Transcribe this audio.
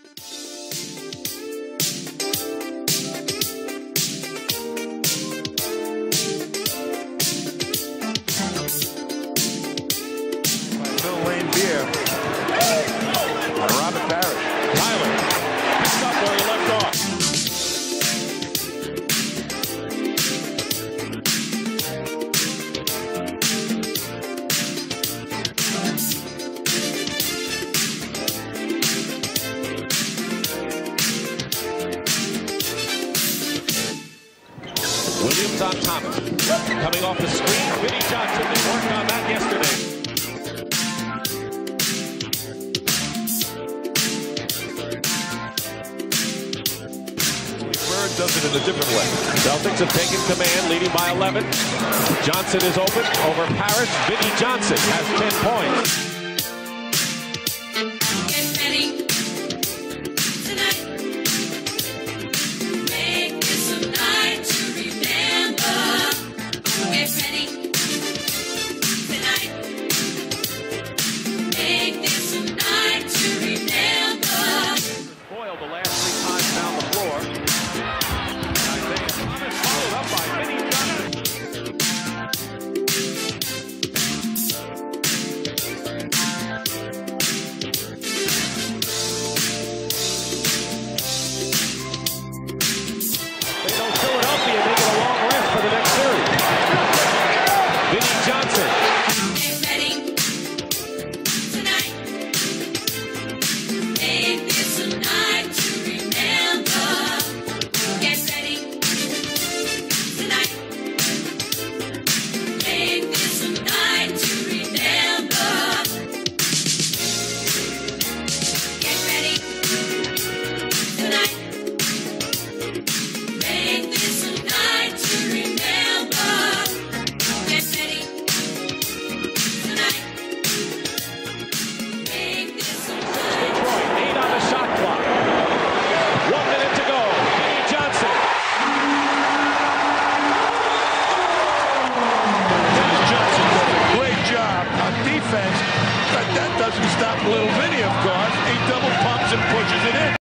Williams on Thomas. Coming off the screen, Vinnie Johnson. They worked on that yesterday. Bird does it in a different way. Celtics have taken command, leading by 11. Johnson is open over Paris. Vinnie Johnson has 10 points. But that doesn't stop little Vinnie, of course. He double pumps and pushes it in.